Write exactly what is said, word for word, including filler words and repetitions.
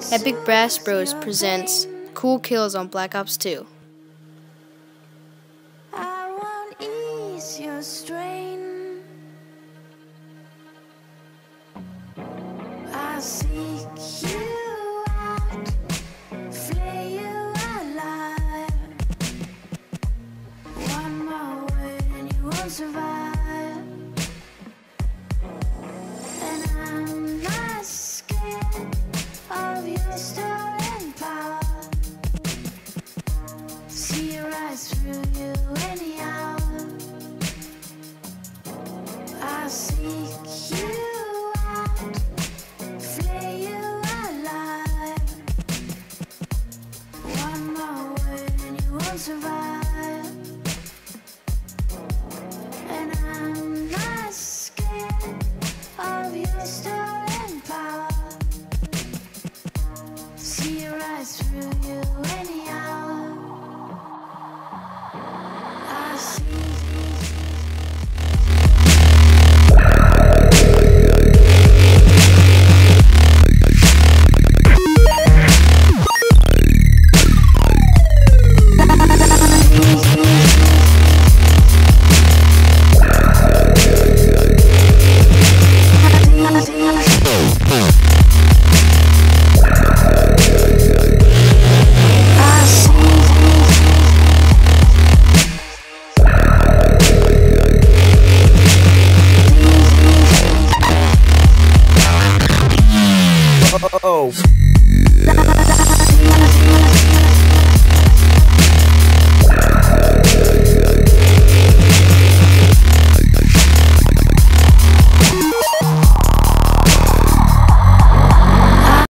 Epic Brass Bros presents Cool Kills on Black Ops two. I won't ease your strain. I seek you out, flay you alive. One more word and you won't survive. And I'm not scared of your stolen power. See your eyes through you anyhow. I seek you out, flay you alive. One more word and you won't survive. And I'm not scared of your stolen power. See your eyes through you anyhow. I see. Oh.